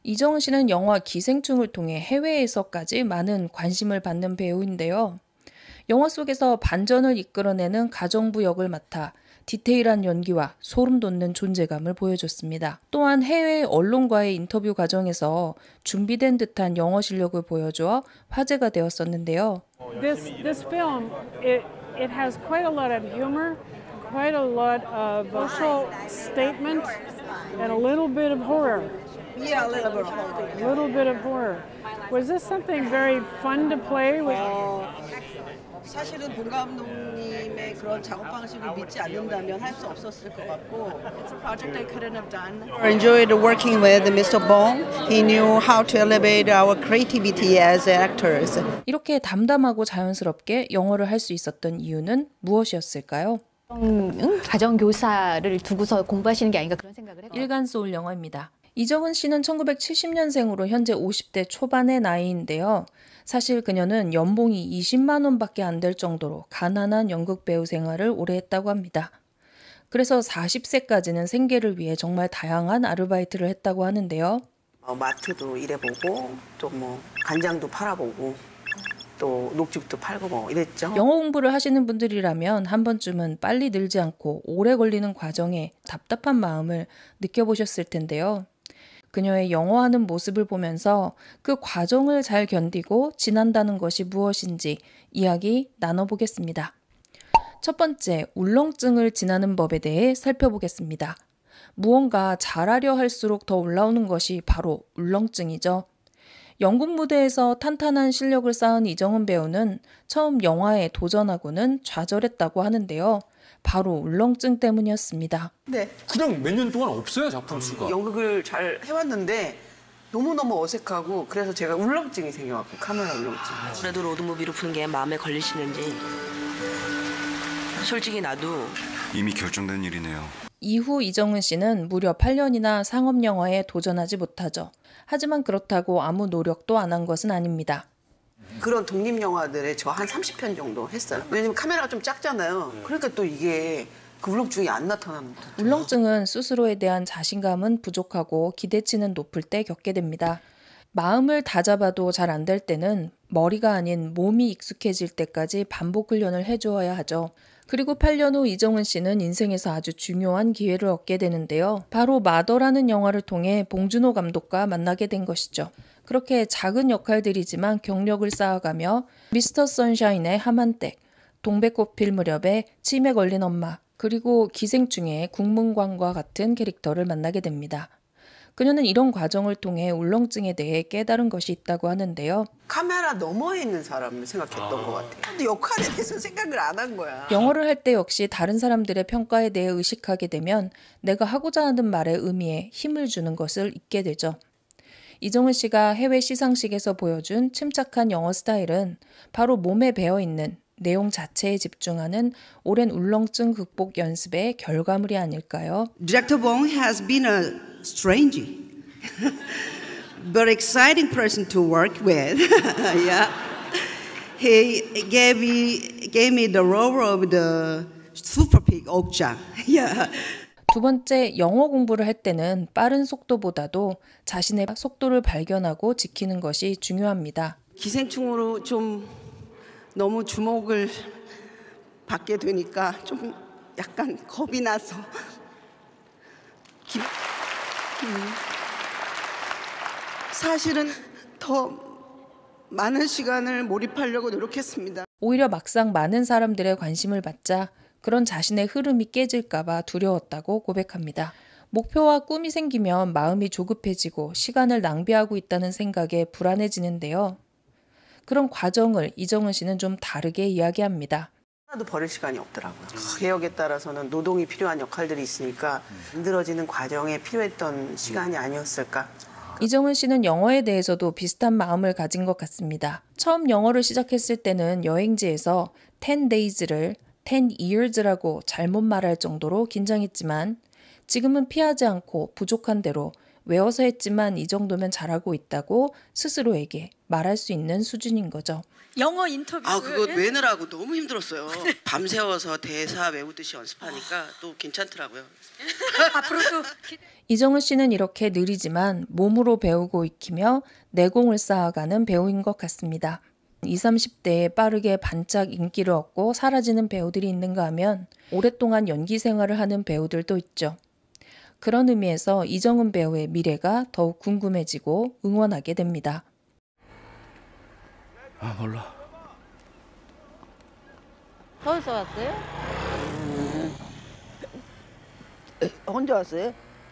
이정은 씨는 영화 기생충을 통해 해외에서까지 많은 관심을 받는 배우인데요. 영화 속에서 반전을 이끌어내는 가정부 역을 맡아 디테일한 연기와 소름 돋는 존재감을 보여줬습니다. 또한 해외 언론과의 인터뷰 과정에서 준비된 듯한 영어 실력을 보여주어 화제가 되었었는데요. This film, it has quite a lot of humor, quite a lot of social statement, and a little bit of horror. Yeah, a little bit of horror. A little bit of horror. Was this something very fun to play with? 사실은 본 감독님의 그런 작업 방식을 믿지 않는다면 할 수 없었을 것 같고. It's a project I couldn't have done. I enjoyed working with Mr. Bong. He knew how to elevate our creativity as actors. 이렇게 담담하고 자연스럽게 영어를 할 수 있었던 이유는 무엇이었을까요? 가정교사를 두고서 공부하시는 게 아닌가 그런 생각을 해요. 일간 소울 영어입니다. 이정은 씨는 1970년생으로 현재 50대 초반의 나이인데요. 사실 그녀는 연봉이 20만 원밖에 안 될 정도로 가난한 연극 배우 생활을 오래 했다고 합니다. 그래서 40세까지는 생계를 위해 정말 다양한 아르바이트를 했다고 하는데요. 마트도 일해보고 또 뭐 간장도 팔아보고 또 녹즙도 팔고 뭐 이랬죠. 영어 공부를 하시는 분들이라면 한 번쯤은 빨리 늘지 않고 오래 걸리는 과정에 답답한 마음을 느껴보셨을 텐데요. 그녀의 영어하는 모습을 보면서 그 과정을 잘 견디고 지난다는 것이 무엇인지 이야기 나눠보겠습니다. 첫 번째, 울렁증을 지나는 법에 대해 살펴보겠습니다. 무언가 잘하려 할수록 더 올라오는 것이 바로 울렁증이죠. 연극 무대에서 탄탄한 실력을 쌓은 이정은 배우는 처음 영화에 도전하고는 좌절했다고 하는데요. 바로 울렁증 때문이었습니다. 네. 그냥 몇 년 동안 없어요, 작품 수가. 연극을 잘 해왔는데 너무너무 어색하고 그래서 제가 울렁증이 생겨갖고 카메라 울렁증. 그래도 로드무비로 푸는 게 마음에 걸리시는지 솔직히 나도 이미 결정된 일이네요. 이후 이정은 씨는 무려 8년이나 상업 영화에 도전하지 못하죠. 하지만 그렇다고 아무 노력도 안 한 것은 아닙니다. 그런 독립영화들에 저 한 30편 정도 했어요. 왜냐면 카메라가 좀 작잖아요. 그러니까 또 이게 그 울렁증이 안 나타나는 거죠. 울렁증은 스스로에 대한 자신감은 부족하고 기대치는 높을 때 겪게 됩니다. 마음을 다잡아도 잘 안 될 때는 머리가 아닌 몸이 익숙해질 때까지 반복 훈련을 해주어야 하죠. 그리고 8년 후 이정은 씨는 인생에서 아주 중요한 기회를 얻게 되는데요. 바로 마더라는 영화를 통해 봉준호 감독과 만나게 된 것이죠. 그렇게 작은 역할들이지만 경력을 쌓아가며 미스터 선샤인의 하만댁, 동백꽃 필 무렵에 치매 걸린 엄마, 그리고 기생충의 국문관과 같은 캐릭터를 만나게 됩니다. 그녀는 이런 과정을 통해 울렁증에 대해 깨달은 것이 있다고 하는데요. 카메라 너머에 있는 사람을 생각했던 것 같아요. 근데 역할에 대해서 생각을 안 한 거야. 영어를 할 때 역시 다른 사람들의 평가에 대해 의식하게 되면 내가 하고자 하는 말의 의미에 힘을 주는 것을 잊게 되죠. 이정은 씨가 해외 시상식에서 보여준 침착한 영어 스타일은 바로 몸에 배어있는 내용 자체에 집중하는 오랜 울렁증 극복 연습의 결과물이 아닐까요? Director Bong has been a strange, but exciting person to work with. Yeah, he gave me the role of the super pig 옥장. Yeah. 두 번째, 영어 공부를 할 때는 빠른 속도보다도 자신의 속도를 발견하고 지키는 것이 중요합니다. 기생충으로 좀 너무 주목을 받게 되니까 좀 약간 겁이 나서 사실은 더 많은 시간을 몰입하려고 노력했습니다. 오히려 막상 많은 사람들의 관심을 받자 그런 자신의 흐름이 깨질까봐 두려웠다고 고백합니다. 목표와 꿈이 생기면 마음이 조급해지고 시간을 낭비하고 있다는 생각에 불안해지는데요. 그런 과정을 이정은 씨는 좀 다르게 이야기합니다. 하나도 버릴 시간이 없더라고요. 개혁에 따라서는 노동이 필요한 역할들이 있으니까 만들어지는 과정에 필요했던 시간이 아니었을까. 이정은 씨는 영어에 대해서도 비슷한 마음을 가진 것 같습니다. 처음 영어를 시작했을 때는 여행지에서 10 days를 10 years라고 잘못 말할 정도로 긴장했지만 지금은 피하지 않고 부족한 대로 외워서 했지만 이 정도면 잘하고 있다고 스스로에게 말할 수 있는 수준인 거죠. 영어 인터뷰. 그거 외느라고 너무 힘들었어요. 밤새워서 대사 외우듯이 연습하니까 또 괜찮더라고요. 앞으로도 이정은 씨는 이렇게 느리지만 몸으로 배우고 익히며 내공을 쌓아가는 배우인 것 같습니다. 20, 30대에 빠르게 반짝 인기를 얻고 사라지는 배우들이 있는가 하면 오랫동안 연기 생활을 하는 배우들도 있죠. 그런 의미에서 이정은 배우의 미래가 더욱 궁금해지고 응원하게 됩니다. 몰라. 서울서 왔어요? 혼자 왔어요?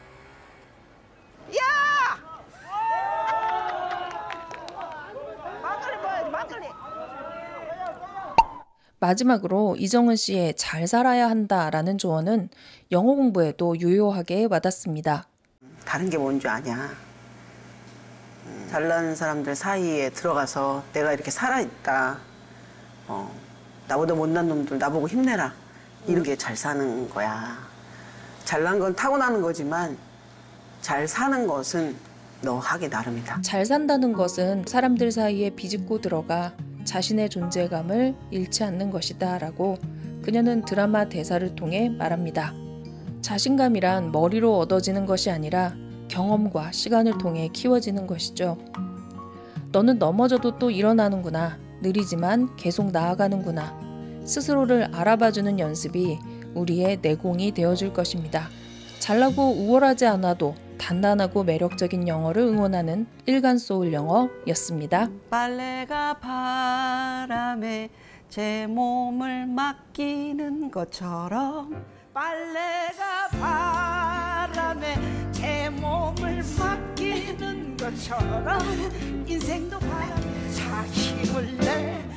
마지막으로 이정은 씨의 잘 살아야 한다라는 조언은 영어 공부에도 유효하게 와닿습니다. 다른 게 뭔지 아냐. 잘난 사람들 사이에 들어가서 내가 이렇게 살아있다. 나보다 못난 놈들 나보고 힘내라. 이런 게 잘 사는 거야. 잘난 건 타고나는 거지만 잘 사는 것은 너 하기 나름이다. 잘 산다는 것은 사람들 사이에 비집고 들어가 자신의 존재감을 잃지 않는 것이다 라고 그녀는 드라마 대사를 통해 말합니다. 자신감이란 머리로 얻어지는 것이 아니라 경험과 시간을 통해 키워지는 것이죠. 너는 넘어져도 또 일어나는구나. 느리지만 계속 나아가는구나. 스스로를 알아봐주는 연습이 우리의 내공이 되어줄 것입니다. 잘나고 우월하지 않아도 단단하고 매력적인 영어를 응원하는 일간소울 영어였습니다. 빨래가 바람에 제 몸을 맡기는 것처럼 빨래가 바람에 제 몸을 맡기는 것처럼 인생도 바람에 자 힘을 내